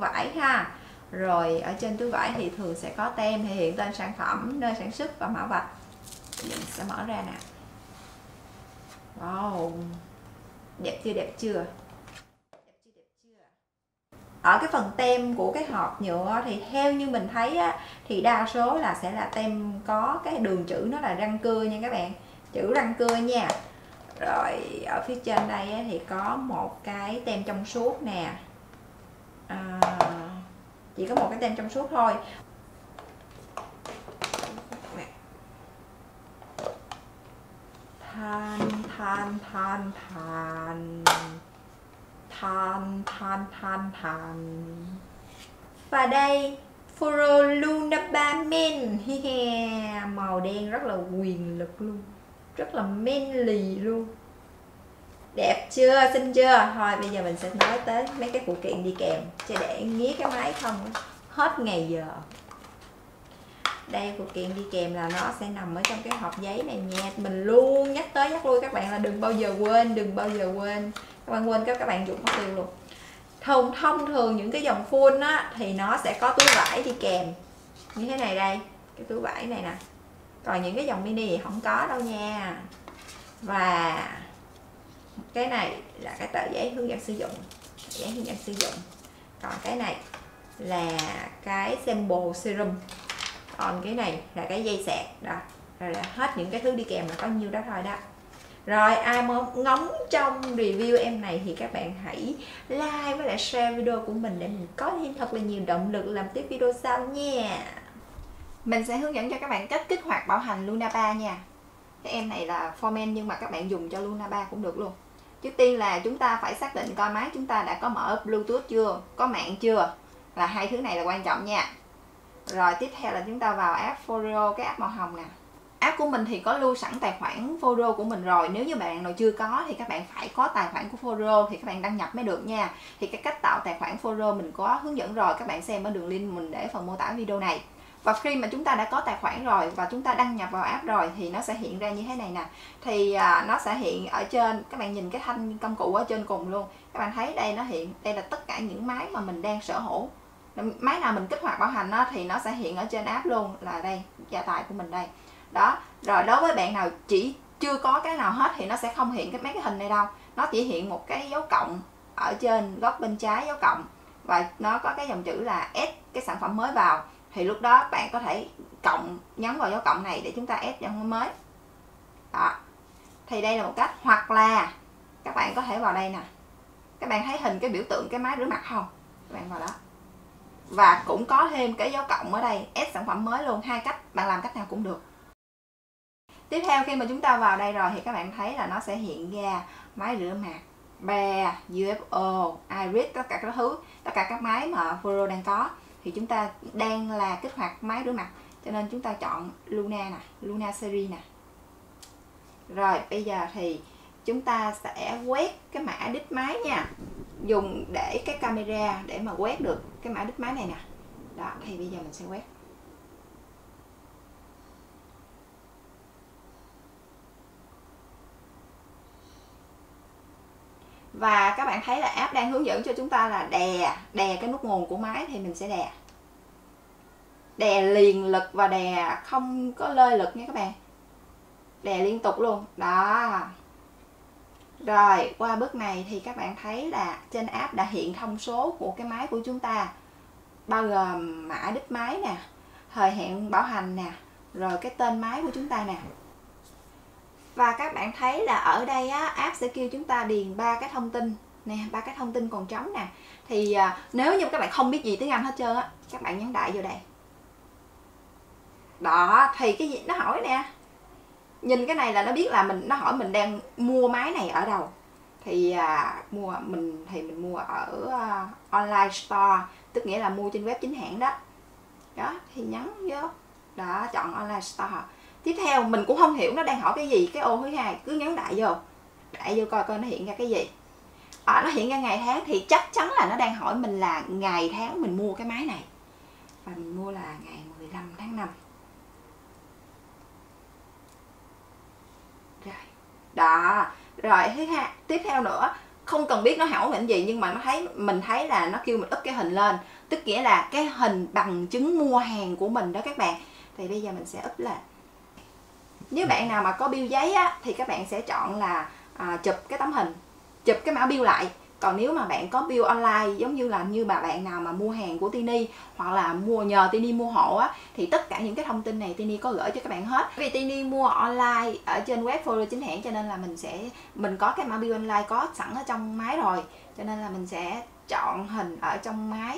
vải ha. Rồi ở trên túi vải thì thường sẽ có tem thể hiện tên sản phẩm, nơi sản xuất và mã vạch. Mình sẽ mở ra nè. Wow, đẹp chưa, đẹp chưa? Ở cái phần tem của cái hộp nhựa thì theo như mình thấy á, thì đa số là sẽ là tem có cái đường chữ nó là răng cưa nha các bạn, chữ răng cưa nha. Rồi ở phía trên đây á, thì có một cái tem trong suốt nè, chỉ có một cái tem trong suốt thôi. Than than than than than than than than. Và đây Foro Luna 3 Men, màu đen rất là quyền lực luôn, rất là manly luôn. Đẹp chưa, xinh chưa? Thôi bây giờ mình sẽ nói tới mấy cái phụ kiện đi kèm, chứ để nghía cái máy không hết ngày giờ. Đây, phụ kiện đi kèm là nó sẽ nằm ở trong cái hộp giấy này nha. Mình luôn nhắc tới nhắc lui các bạn là đừng bao giờ quên, đừng bao giờ quên. Các bạn quên các bạn dùng mất tiêu luôn. Thông thường những cái dòng full á thì nó sẽ có túi vải đi kèm như thế này đây, cái túi vải này nè. Còn những cái dòng mini thì không có đâu nha. Và cái này là cái tờ giấy hướng dẫn sử dụng, giấy hướng dẫn sử dụng. Còn cái này là cái sample serum, còn cái này là cái dây sạc đó. Rồi là hết những cái thứ đi kèm là có nhiêu đó thôi đó. Rồi ai muốn ngóng trong review em này thì các bạn hãy like với lại share video của mình để mình có thêm thật là nhiều động lực làm tiếp video sau nha. Mình sẽ hướng dẫn cho các bạn cách kích hoạt bảo hành Luna 3 nha. Cái em này là Formen nhưng mà các bạn dùng cho Luna 3 cũng được luôn. Trước tiên là chúng ta phải xác định coi máy chúng ta đã có mở Bluetooth chưa, có mạng chưa, là hai thứ này là quan trọng nha. Rồi tiếp theo là chúng ta vào app Foro, cái app màu hồng nè. App của mình thì có lưu sẵn tài khoản Foro của mình rồi. Nếu như bạn nào chưa có thì các bạn phải có tài khoản của Foro thì các bạn đăng nhập mới được nha. Thì cái cách tạo tài khoản Foro mình có hướng dẫn rồi, các bạn xem ở đường link mình để phần mô tả video này. Và khi mà chúng ta đã có tài khoản rồi và chúng ta đăng nhập vào app rồi thì nó sẽ hiện ra như thế này nè. Thì nó sẽ hiện ở trên, các bạn nhìn cái thanh công cụ ở trên cùng luôn. Các bạn thấy đây nó hiện, đây là tất cả những máy mà mình đang sở hữu. Máy nào mình kích hoạt bảo hành đó, thì nó sẽ hiện ở trên app luôn, là đây, gia tài của mình đây. Đó, rồi đối với bạn nào chỉ chưa có cái nào hết thì nó sẽ không hiện mấy cái hình này đâu. Nó chỉ hiện một cái dấu cộng ở trên góc bên trái, dấu cộng. Và nó có cái dòng chữ là add cái sản phẩm mới vào. Thì lúc đó bạn có thể nhấn vào dấu cộng này để chúng ta add sản phẩm mới. Đó. Thì đây là một cách. Hoặc là các bạn có thể vào đây nè. Các bạn thấy hình cái biểu tượng cái máy rửa mặt không? Các bạn vào đó. Và cũng có thêm cái dấu cộng ở đây, add sản phẩm mới luôn. Hai cách, bạn làm cách nào cũng được. Tiếp theo khi mà chúng ta vào đây rồi thì các bạn thấy là nó sẽ hiện ra máy rửa mặt, Bear, UFO, Iris, tất cả các thứ, tất cả các máy mà Foro đang có. Thì chúng ta đang là kích hoạt máy rửa mặt, cho nên chúng ta chọn Luna nè, Luna series nè. Rồi bây giờ thì chúng ta sẽ quét cái mã đích máy nha. Dùng để cái camera để mà quét được cái mã đích máy này nè. Đó, thì bây giờ mình sẽ quét. Và các bạn thấy là app đang hướng dẫn cho chúng ta là đè cái nút nguồn của máy, thì mình sẽ đè liền lực và đè không có lơi lực nha các bạn, đè liên tục luôn đó. Rồi qua bước này thì các bạn thấy là trên app đã hiện thông số của cái máy của chúng ta, bao gồm mã đích máy nè, thời hạn bảo hành nè, rồi cái tên máy của chúng ta nè. Và các bạn thấy là ở đây á, app sẽ kêu chúng ta điền 3 cái thông tin nè, 3 cái thông tin còn trống nè. Thì nếu như các bạn không biết gì tiếng Anh hết trơn á, các bạn nhấn đại vô đây. Đó, thì cái gì nó hỏi nè. Nhìn cái này là nó biết là nó hỏi mình đang mua máy này ở đâu. Thì mình mua ở online store, tức nghĩa là mua trên web chính hãng đó. Đó, thì nhấn vô. Đó, chọn online store. Tiếp theo mình cũng không hiểu nó đang hỏi cái gì, cái ô thứ hai cứ nhấn đại vô coi nó hiện ra cái gì. Nó hiện ra ngày tháng thì chắc chắn là nó đang hỏi mình là ngày tháng mình mua cái máy này, và mình mua là ngày 15 tháng 5. Rồi đó, rồi tiếp theo nữa không cần biết nó hỏng bệnh gì, nhưng mà mình thấy là nó kêu mình up cái hình lên, tức nghĩa là cái hình bằng chứng mua hàng của mình đó các bạn. Thì bây giờ mình sẽ up là, nếu bạn nào mà có bill giấy á, thì các bạn sẽ chọn là chụp cái tấm hình, chụp cái mã bill lại. Còn nếu mà bạn có bill online, giống như là bạn nào mà mua hàng của Tini hoặc là nhờ Tini mua hộ á, thì tất cả những cái thông tin này Tini có gửi cho các bạn hết. Vì Tini mua online ở trên web Folio chính hãng, cho nên là mình có cái mã bill online có sẵn ở trong máy rồi, cho nên là mình sẽ chọn hình ở trong máy.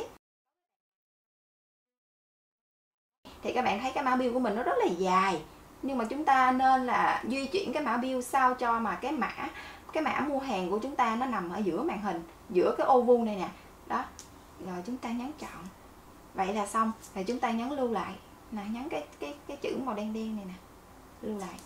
Thì các bạn thấy cái mã bill của mình nó rất là dài, nhưng mà chúng ta nên là di chuyển cái mã bill sao cho mà cái mã mua hàng của chúng ta nó nằm ở giữa màn hình, giữa cái ô vuông này nè. Đó, rồi chúng ta nhấn chọn. Vậy là xong. Rồi chúng ta nhấn lưu lại. Nè, nhấn cái chữ màu đen đen này nè. Lưu lại.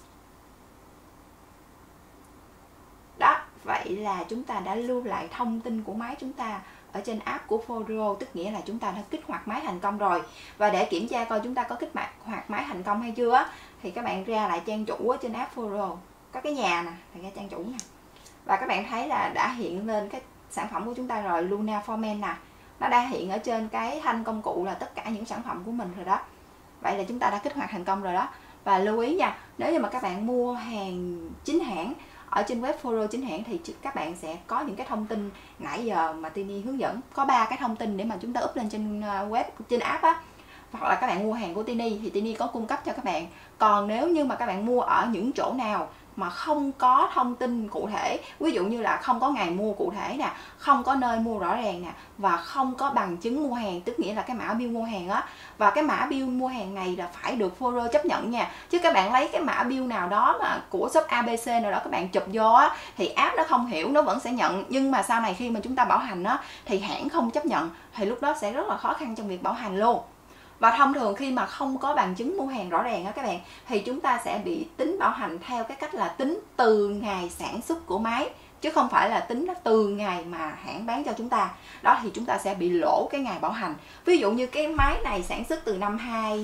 Đó, vậy là chúng ta đã lưu lại thông tin của máy chúng ta ở trên app của Folio, tức nghĩa là chúng ta đã kích hoạt máy thành công rồi. Và để kiểm tra coi chúng ta có kích hoạt máy thành công hay chưa, thì các bạn ra lại trang chủ ở trên app Folio, có cái nhà nè, là ra trang chủ nè. Và các bạn thấy là đã hiện lên cái sản phẩm của chúng ta rồi, Luna Foreman nè. Nó đã hiện ở trên cái thanh công cụ là tất cả những sản phẩm của mình rồi đó. Vậy là chúng ta đã kích hoạt thành công rồi đó. Và lưu ý nha, nếu như mà các bạn mua hàng chính hãng ở trên web Folio chính hãng thì các bạn sẽ có những cái thông tin nãy giờ mà Tini hướng dẫn. Có 3 cái thông tin để mà chúng ta up lên trên web, trên app á. Hoặc là các bạn mua hàng của Tini thì Tini có cung cấp cho các bạn. Còn nếu như mà các bạn mua ở những chỗ nào mà không có thông tin cụ thể, ví dụ như là không có ngày mua cụ thể nè, không có nơi mua rõ ràng nè, và không có bằng chứng mua hàng, tức nghĩa là cái mã bill mua hàng á, và cái mã bill mua hàng này là phải được Folio chấp nhận nha, chứ các bạn lấy cái mã bill nào đó mà của shop ABC nào đó các bạn chụp vô á, thì app nó không hiểu, nó vẫn sẽ nhận, nhưng mà sau này khi mà chúng ta bảo hành á thì hãng không chấp nhận, thì lúc đó sẽ rất là khó khăn trong việc bảo hành luôn. Và thông thường khi mà không có bằng chứng mua hàng rõ ràng á các bạn, thì chúng ta sẽ bị tính bảo hành theo cái cách là tính từ ngày sản xuất của máy, chứ không phải là tính từ ngày mà hãng bán cho chúng ta. Đó thì chúng ta sẽ bị lỗ cái ngày bảo hành. Ví dụ như cái máy này sản xuất từ năm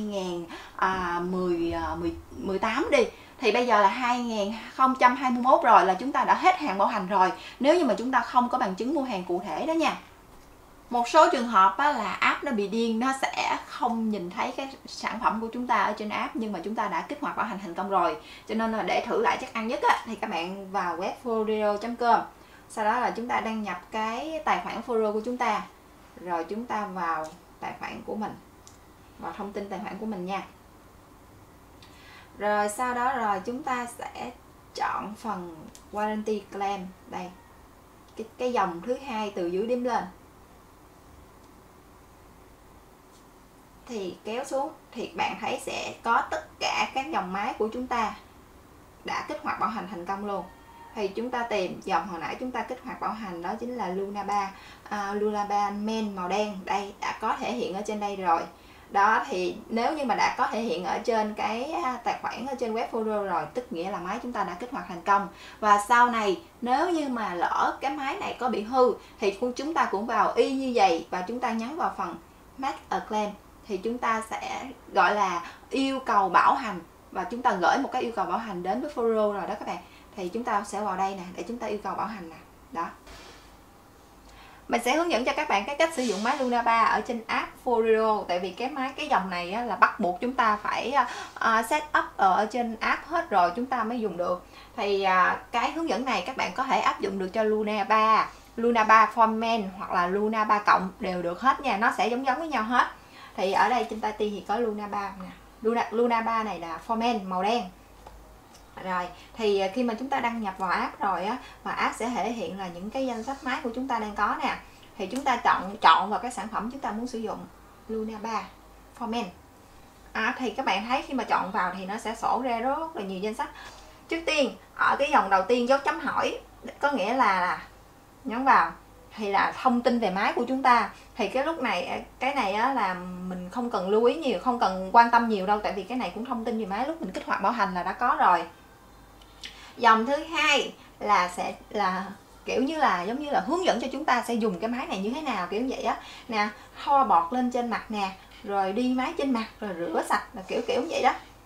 2018 đi, thì bây giờ là 2021 rồi, là chúng ta đã hết hạn bảo hành rồi, nếu như mà chúng ta không có bằng chứng mua hàng cụ thể đó nha. Một số trường hợp á, là app nó bị điên, nó sẽ không nhìn thấy cái sản phẩm của chúng ta ở trên app, nhưng mà chúng ta đã kích hoạt bảo hành thành công rồi. Cho nên là để thử lại chắc ăn nhất á, thì các bạn vào web folio.com, sau đó là chúng ta đăng nhập cái tài khoản Folio của chúng ta, rồi chúng ta vào tài khoản của mình, vào thông tin tài khoản của mình nha. Rồi sau đó rồi chúng ta sẽ chọn phần Warranty Claim, đây cái dòng thứ hai từ dưới điểm lên, thì kéo xuống thì bạn thấy sẽ có tất cả các dòng máy của chúng ta đã kích hoạt bảo hành thành công luôn. Thì chúng ta tìm dòng hồi nãy chúng ta kích hoạt bảo hành, đó chính là Luna 3, Luna 3 Men màu đen, đây đã có thể hiện ở trên đây rồi. Đó thì nếu như mà đã có thể hiện ở trên cái tài khoản ở trên web Folio rồi, tức nghĩa là máy chúng ta đã kích hoạt thành công. Và sau này nếu như mà lỡ cái máy này có bị hư thì chúng ta cũng vào y như vậy, và chúng ta nhấn vào phần Make a Claim, thì chúng ta sẽ gọi là yêu cầu bảo hành, và chúng ta gửi một cái yêu cầu bảo hành đến với Folio rồi đó các bạn. Thì chúng ta sẽ vào đây nè để chúng ta yêu cầu bảo hành nè. Đó, mình sẽ hướng dẫn cho các bạn cái cách sử dụng máy Luna 3 ở trên app Folio. Tại vì cái dòng này á, là bắt buộc chúng ta phải set up ở trên app hết rồi chúng ta mới dùng được. Thì cái hướng dẫn này các bạn có thể áp dụng được cho Luna 3, Luna 3 Foreman hoặc là Luna 3 cộng đều được hết nha, nó sẽ giống với nhau hết. Thì ở đây trên tay thì có Luna 3 nè, Luna 3 này là Foreman màu đen. Rồi thì khi mà chúng ta đăng nhập vào app rồi á, và app sẽ thể hiện là những cái danh sách máy của chúng ta đang có nè, thì chúng ta chọn vào cái sản phẩm chúng ta muốn sử dụng, Luna 3 Foreman. Thì các bạn thấy khi mà chọn vào thì nó sẽ sổ ra rất là nhiều danh sách. Trước tiên ở cái dòng đầu tiên dấu chấm hỏi, có nghĩa là nhấn vào thì là thông tin về máy của chúng ta. Thì cái lúc này cái này á, là mình không cần lưu ý nhiều, không cần quan tâm nhiều đâu, tại vì cái này cũng thông tin về máy lúc mình kích hoạt bảo hành là đã có rồi. Dòng thứ hai là sẽ là kiểu như là giống như là hướng dẫn cho chúng ta sẽ dùng cái máy này như thế nào, kiểu vậy á nè, thoa bọt lên trên mặt nè, rồi đi máy trên mặt, rồi rửa sạch, là kiểu vậy đó.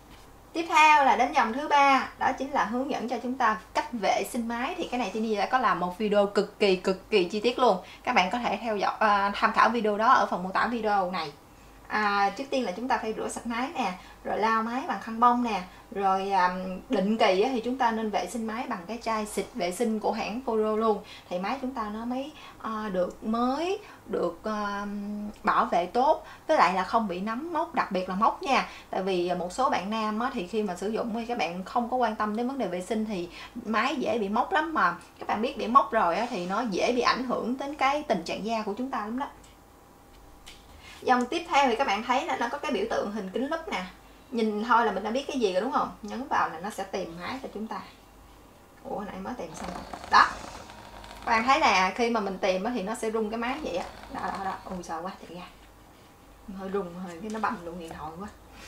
Tiếp theo là đến dòng thứ ba, đó chính là hướng dẫn cho chúng ta cách vệ sinh máy. Thì cái này Tini đã có làm một video cực kỳ chi tiết luôn. Các bạn có thể theo dõi tham khảo video đó ở phần mô tả video này. Trước tiên là chúng ta phải rửa sạch máy nè, rồi lau máy bằng khăn bông nè, rồi định kỳ thì chúng ta nên vệ sinh máy bằng cái chai xịt vệ sinh của hãng Foro luôn, thì máy chúng ta nó mới được mới, được bảo vệ tốt, với lại là không bị nấm mốc, đặc biệt là mốc nha. Tại vì một số bạn nam thì khi mà sử dụng thì các bạn không có quan tâm đến vấn đề vệ sinh thì máy dễ bị mốc lắm, mà các bạn biết bị mốc rồi thì nó dễ bị ảnh hưởng đến cái tình trạng da của chúng ta lắm đó. Dòng tiếp theo thì các bạn thấy là nó có cái biểu tượng hình kính lúp nè, nhìn thôi là mình đã biết cái gì rồi đúng không? Nhấn vào là nó sẽ tìm máy cho chúng ta. Ủa nãy mới tìm xong rồi. Đó, các bạn thấy là khi mà mình tìm thì nó sẽ rung cái máy vậy á. Đó. Ôi sợ quá, thiệt ra hơi rung, hơi cái nó bầm luôn điện thoại quá.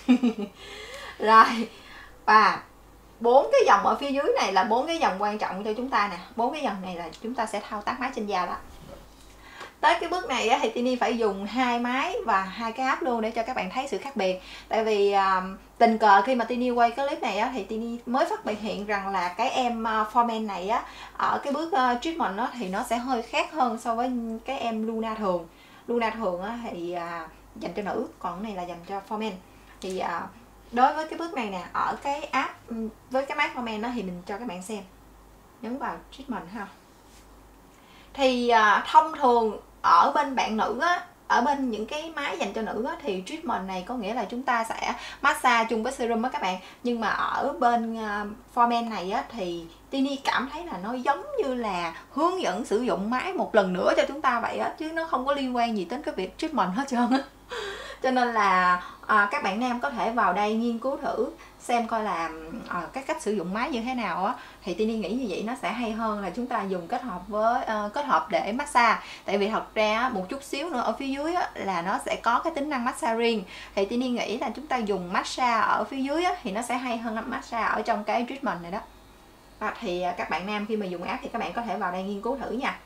Rồi, và 4 cái dòng ở phía dưới này là 4 cái dòng quan trọng cho chúng ta nè. 4 cái dòng này là chúng ta sẽ thao tác máy trên da đó. Tới cái bước này thì Tini phải dùng 2 máy và 2 cái app luôn để cho các bạn thấy sự khác biệt. Tại vì tình cờ khi mà Tini quay cái clip này thì Tini mới phát hiện rằng là cái em Formen này ở cái bước treatment thì nó sẽ hơi khác hơn so với cái em Luna thường. Luna thường thì dành cho nữ, còn cái này là dành cho Formen. Thì đối với cái bước này nè, ở cái app với cái máy Formen thì mình cho các bạn xem. Nhấn vào treatment ha. Thì thông thường ở bên bạn nữ ở bên những cái máy dành cho nữ thì treatment này có nghĩa là chúng ta sẽ massage chung với serum các bạn. Nhưng mà ở bên Formen này thì Tini cảm thấy là nó giống như là hướng dẫn sử dụng máy một lần nữa cho chúng ta vậy chứ nó không có liên quan gì đến cái việc treatment hết trơn á. Cho nên là các bạn nam có thể vào đây nghiên cứu thử xem coi là cái cách sử dụng máy như thế nào thì Tini nghĩ như vậy nó sẽ hay hơn là chúng ta dùng kết hợp để massage. Tại vì thật ra một chút xíu nữa ở phía dưới là nó sẽ có cái tính năng massage riêng, thì Tini nghĩ là chúng ta dùng massage ở phía dưới thì nó sẽ hay hơn massage ở trong cái treatment này đó. Thì các bạn nam khi mà dùng app thì các bạn có thể vào đây nghiên cứu thử nha.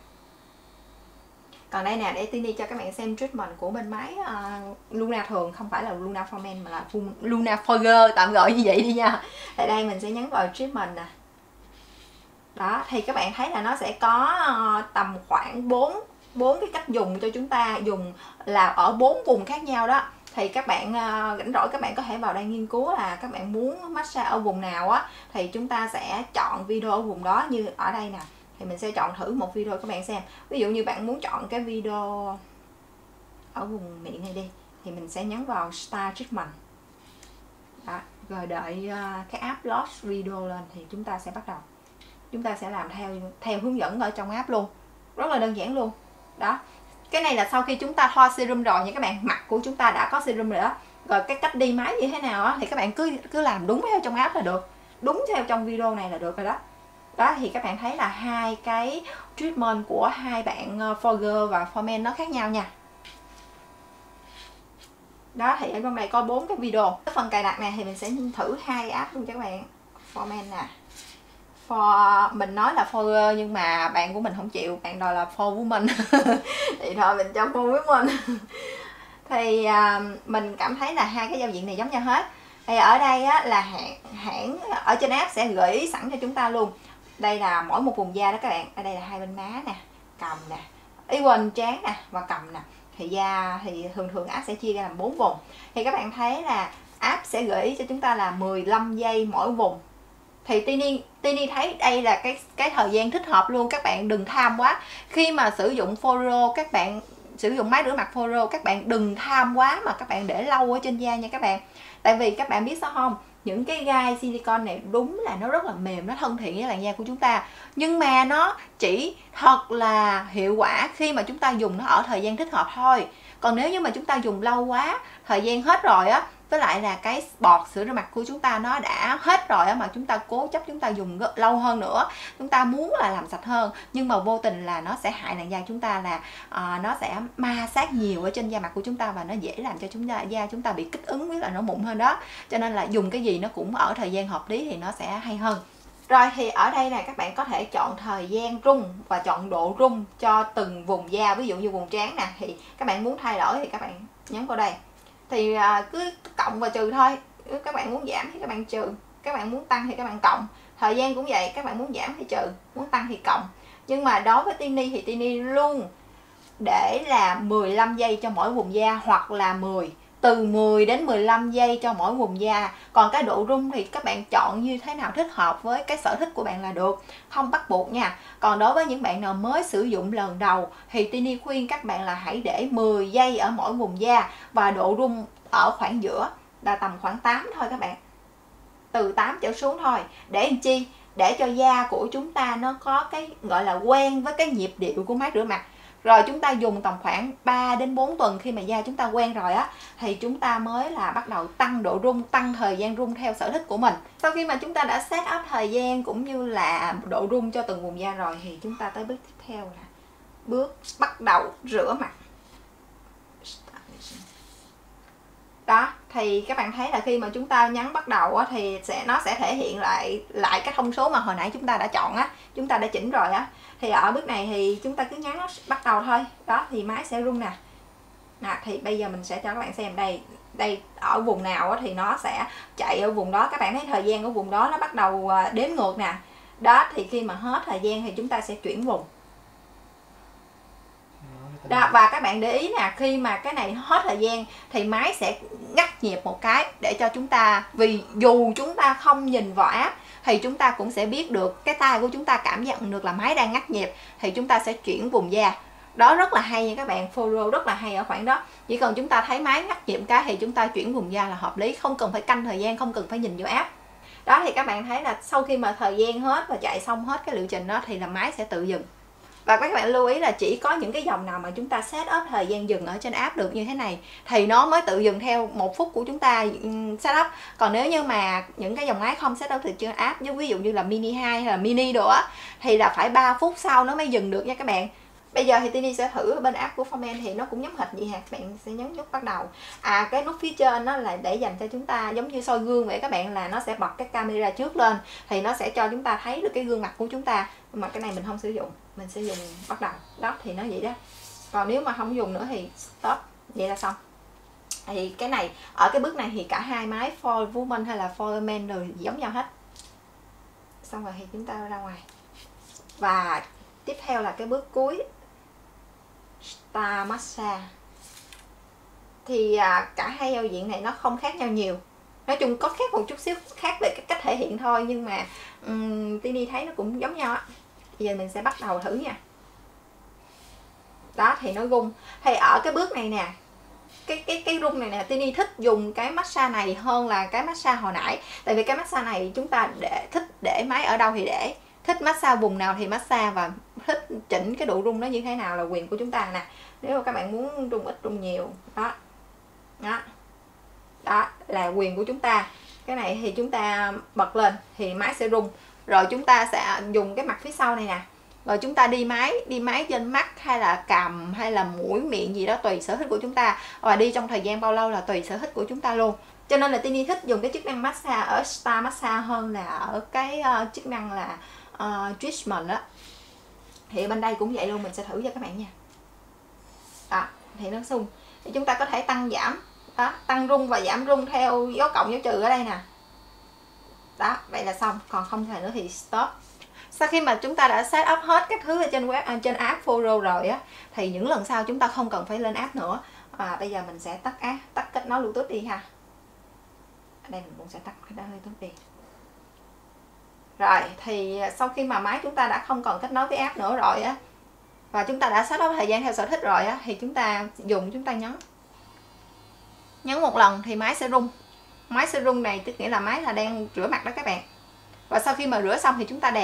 Còn đây nè, để Tini cho các bạn xem treatment của bên máy Luna thường, không phải là Luna Formen mà là Luna Forger, tạm gọi như vậy đi nha. Tại đây mình sẽ nhấn vào treatment nè. Đó, thì các bạn thấy là nó sẽ có tầm khoảng 4 cái cách dùng cho chúng ta, dùng là ở 4 vùng khác nhau đó. Thì các bạn rảnh rỗi các bạn có thể vào đây nghiên cứu là các bạn muốn massage ở vùng nào thì chúng ta sẽ chọn video ở vùng đó. Như ở đây nè, thì mình sẽ chọn thử một video các bạn xem. Ví dụ như bạn muốn chọn cái video ở vùng miệng này đi, thì mình sẽ nhấn vào Start Treatment đó, rồi đợi cái app load video lên thì chúng ta sẽ bắt đầu. Chúng ta sẽ làm theo hướng dẫn ở trong app luôn, rất là đơn giản luôn đó. Cái này là sau khi chúng ta thoa serum rồi nha các bạn, mặt của chúng ta đã có serum rồi đó. Rồi cái cách đi máy như thế nào thì các bạn cứ làm đúng theo trong app là được, đúng theo trong video này là được rồi đó. Đó thì các bạn thấy là hai cái treatment của hai bạn Forger và Formen nó khác nhau nha. Đó thì ở trong này có 4 cái video. Cái phần cài đặt này thì mình sẽ thử hai app luôn cho các bạn. Formen nè. Mình nói là Forger nhưng mà bạn của mình không chịu, bạn đòi là For Woman. Thì thôi mình cho For Woman. Thì mình cảm thấy là hai cái giao diện này giống nhau hết. Thì ở đây là hãng ở trên app sẽ gợi ý sẵn cho chúng ta luôn. Đây là mỗi một vùng da đó các bạn. Ở đây là hai bên má nè, cằm nè, ý quên trán nè và cằm nè. Thì da thì thường app sẽ chia ra làm 4 vùng. Thì các bạn thấy là app sẽ gợi ý cho chúng ta là 15 giây mỗi vùng. Thì Tini thấy đây là cái thời gian thích hợp luôn. Các bạn đừng tham quá. Khi mà sử dụng Foro, các bạn sử dụng máy rửa mặt Foro, các bạn đừng tham quá mà các bạn để lâu ở trên da nha các bạn. Tại vì các bạn biết sao không, những cái gai silicone này đúng là nó rất là mềm, nó thân thiện với làn da của chúng ta, nhưng mà nó chỉ thật là hiệu quả khi mà chúng ta dùng nó ở thời gian thích hợp thôi. Còn nếu như mà chúng ta dùng lâu quá, thời gian hết rồi với lại là cái bọt sữa rửa mặt của chúng ta nó đã hết rồi mà chúng ta cố chấp chúng ta dùng lâu hơn nữa, chúng ta muốn là làm sạch hơn, nhưng mà vô tình là nó sẽ hại làn da chúng ta, là nó sẽ ma sát nhiều ở trên da mặt của chúng ta và nó dễ làm cho da chúng ta bị kích ứng với lại nổi mụn hơn đó. Cho nên là dùng cái gì nó cũng ở thời gian hợp lý thì nó sẽ hay hơn. Rồi thì ở đây nè, các bạn có thể chọn thời gian rung và chọn độ rung cho từng vùng da. Ví dụ như vùng trán nè, thì các bạn muốn thay đổi thì các bạn nhấn vào đây. Thì cứ cộng và trừ thôi. Nếu các bạn muốn giảm thì các bạn trừ, các bạn muốn tăng thì các bạn cộng. Thời gian cũng vậy, các bạn muốn giảm thì trừ, muốn tăng thì cộng. Nhưng mà đối với Tini thì Tini luôn để là 15 giây cho mỗi vùng da, hoặc là từ 10 đến 15 giây cho mỗi vùng da. Còn cái độ rung thì các bạn chọn như thế nào thích hợp với cái sở thích của bạn là được, không bắt buộc nha. Còn đối với những bạn nào mới sử dụng lần đầu thì Tini khuyên các bạn là hãy để 10 giây ở mỗi vùng da, và độ rung ở khoảng giữa là tầm khoảng 8 thôi các bạn, từ 8 trở xuống thôi. Để làm chi? Để cho da của chúng ta nó có cái gọi là quen với cái nhịp điệu của máy rửa mặt. Rồi chúng ta dùng tầm khoảng 3 đến 4 tuần, khi mà da chúng ta quen rồi á, thì chúng ta mới là bắt đầu tăng độ rung, tăng thời gian rung theo sở thích của mình. Sau khi mà chúng ta đã set up thời gian cũng như là độ rung cho từng vùng da rồi, thì chúng ta tới bước tiếp theo là bước bắt đầu rửa mặt. Đó, thì các bạn thấy là khi mà chúng ta nhấn bắt đầu á, thì nó sẽ thể hiện lại cái thông số mà hồi nãy chúng ta đã chọn á, chúng ta đã chỉnh rồi á. Thì ở bước này thì chúng ta cứ nhấn bắt đầu thôi. Đó, thì máy sẽ rung nè. Thì bây giờ mình sẽ cho các bạn xem đây ở vùng nào á, thì nó sẽ chạy ở vùng đó. Các bạn thấy thời gian ở vùng đó nó bắt đầu đếm ngược nè. Đó, thì khi mà hết thời gian thì chúng ta sẽ chuyển vùng. Đó, và các bạn để ý nè, khi mà cái này hết thời gian thì máy sẽ ngắt nhịp một cái để cho chúng ta, vì dù chúng ta không nhìn vào app thì chúng ta cũng sẽ biết được, cái tai của chúng ta cảm nhận được là máy đang ngắt nhịp, thì chúng ta sẽ chuyển vùng da. Đó rất là hay nha các bạn, follow rất là hay ở khoảng đó. Chỉ cần chúng ta thấy máy ngắt nhịp cái thì chúng ta chuyển vùng da là hợp lý, không cần phải canh thời gian, không cần phải nhìn vô app. Đó, thì các bạn thấy là sau khi mà thời gian hết và chạy xong hết cái liệu trình đó thì là máy sẽ tự dừng. Và các bạn lưu ý là chỉ có những cái dòng nào mà chúng ta set up thời gian dừng ở trên app được như thế này thì nó mới tự dừng theo 1 phút của chúng ta set up. Còn nếu như mà những cái dòng máy không set up từ trên app, như ví dụ như là Mini 2 hay là Mini đồ á, thì là phải 3 phút sau nó mới dừng được nha các bạn. Bây giờ thì Tini sẽ thử ở bên app của Formen thì nó cũng giống hệt vậy hả. Các bạn sẽ nhấn nút bắt đầu. Cái nút phía trên nó là để dành cho chúng ta giống như soi gương vậy các bạn, là nó sẽ bật cái camera trước lên thì nó sẽ cho chúng ta thấy được cái gương mặt của chúng ta. Mà cái này mình không sử dụng, mình sẽ dùng bắt đầu. Đó, thì nó vậy đó. Còn nếu mà không dùng nữa thì stop, vậy là xong. Thì cái này, ở cái bước này thì cả hai máy For Woman hay là For Men đều giống nhau hết. Xong rồi thì chúng ta ra ngoài. Và tiếp theo là cái bước cuối, Spa Massage. Thì cả hai giao diện này nó không khác nhau nhiều. Nói chung có khác một chút xíu, khác về cái cách thể hiện thôi, nhưng mà Tini thấy nó cũng giống nhau á. Bây giờ mình sẽ bắt đầu thử nha. Đó, thì nó rung. Thì ở cái bước này nè, cái rung này nè, Tini thích dùng cái massage này hơn là cái massage hồi nãy. Tại vì cái massage này chúng ta thích để máy ở đâu thì để, thích massage vùng nào thì massage, và thích chỉnh cái độ rung nó như thế nào là quyền của chúng ta nè. Nếu mà các bạn muốn rung ít rung nhiều, đó là quyền của chúng ta. Cái này thì chúng ta bật lên thì máy sẽ rung. Rồi chúng ta sẽ dùng cái mặt phía sau này nè, rồi chúng ta đi máy trên mắt hay là cằm hay là mũi miệng gì đó tùy sở thích của chúng ta, và đi trong thời gian bao lâu là tùy sở thích của chúng ta luôn. Cho nên là Tini thích dùng cái chức năng massage ở Spa Massage hơn là ở cái chức năng là treatment đó. Thì bên đây cũng vậy luôn, mình sẽ thử cho các bạn nha. Đó, thì nó xung thì chúng ta có thể tăng giảm. Đó, tăng rung và giảm rung theo dấu cộng dấu trừ ở đây nè. Đó, vậy là xong. Còn không thể nữa thì stop. Sau khi mà chúng ta đã set up hết các thứ ở trên web, trên app Foro rồi á, thì những lần sau chúng ta không cần phải lên app nữa. Bây giờ mình sẽ tắt app, tắt kết nối Bluetooth đi ha. Ở đây mình cũng sẽ tắt kết nối Bluetooth đi. Rồi, thì sau khi mà máy chúng ta đã không còn kết nối với app nữa rồi á, và chúng ta đã set up thời gian theo sở thích rồi á, thì chúng ta nhấn một lần thì máy sẽ rung. Máy sẽ rung này tức nghĩa là máy là đang rửa mặt đó các bạn. Và sau khi mà rửa xong thì chúng ta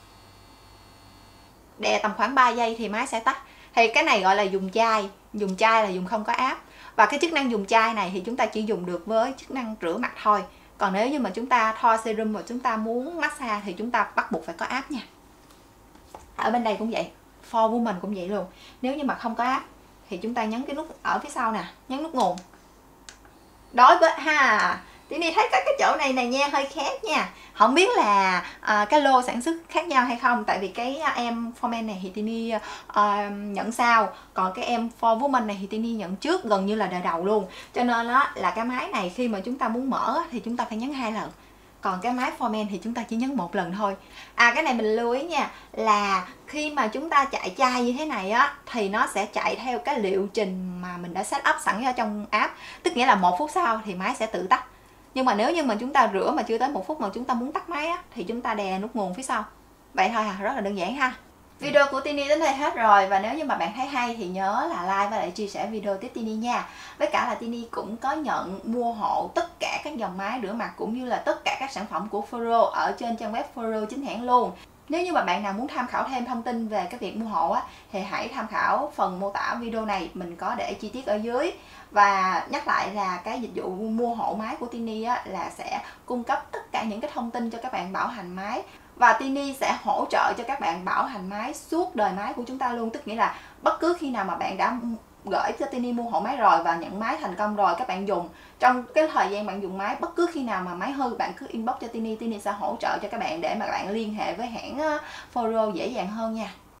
đè tầm khoảng 3 giây thì máy sẽ tắt. Thì cái này gọi là dùng chai là dùng không có app. Và cái chức năng dùng chai này thì chúng ta chỉ dùng được với chức năng rửa mặt thôi. Còn nếu như mà chúng ta thoa serum và chúng ta muốn massage thì chúng ta bắt buộc phải có app nha. Ở bên đây cũng vậy, For Woman cũng vậy luôn. Nếu như mà không có app thì chúng ta nhấn cái nút ở phía sau nè, nhấn nút nguồn. Đối với Tini thấy có cái chỗ này này nha, hơi khác nha. Không biết là cái lô sản xuất khác nhau hay không. Tại vì cái em For Men này thì Tini nhận sau. Còn cái em For Woman này thì Tini nhận trước, gần như là đời đầu luôn. Cho nên đó là cái máy này khi mà chúng ta muốn mở thì chúng ta phải nhấn 2 lần. Còn cái máy For Men thì chúng ta chỉ nhấn 1 lần thôi. Cái này mình lưu ý nha, là khi mà chúng ta chạy chai như thế này á thì nó sẽ chạy theo cái liệu trình mà mình đã set up sẵn ở trong app. Tức nghĩa là 1 phút sau thì máy sẽ tự tắt. Nhưng mà nếu như mà chúng ta rửa mà chưa tới 1 phút mà chúng ta muốn tắt máy á thì chúng ta đè nút nguồn phía sau. Vậy thôi rất là đơn giản ha. Video của Tini đến đây hết rồi, và nếu như mà bạn thấy hay thì nhớ là like và lại chia sẻ video tiếp Tini nha. Với cả là Tini cũng có nhận mua hộ tất cả các dòng máy rửa mặt cũng như là tất cả các sản phẩm của Foro ở trên trang web Foro chính hãng luôn. Nếu như mà bạn nào muốn tham khảo thêm thông tin về cái việc mua hộ á thì hãy tham khảo phần mô tả video này, mình có để chi tiết ở dưới. Và nhắc lại là cái dịch vụ mua hộ máy của Tini á là sẽ cung cấp tất cả những cái thông tin cho các bạn bảo hành máy. Và Tini sẽ hỗ trợ cho các bạn bảo hành máy suốt đời máy của chúng ta luôn. Tức nghĩa là bất cứ khi nào mà bạn đã gửi cho Tini mua hộ máy rồi và nhận máy thành công rồi, các bạn dùng trong cái thời gian bạn dùng máy, bất cứ khi nào mà máy hư bạn cứ inbox cho Tini, Tini sẽ hỗ trợ cho các bạn để mà bạn liên hệ với hãng Foro dễ dàng hơn nha.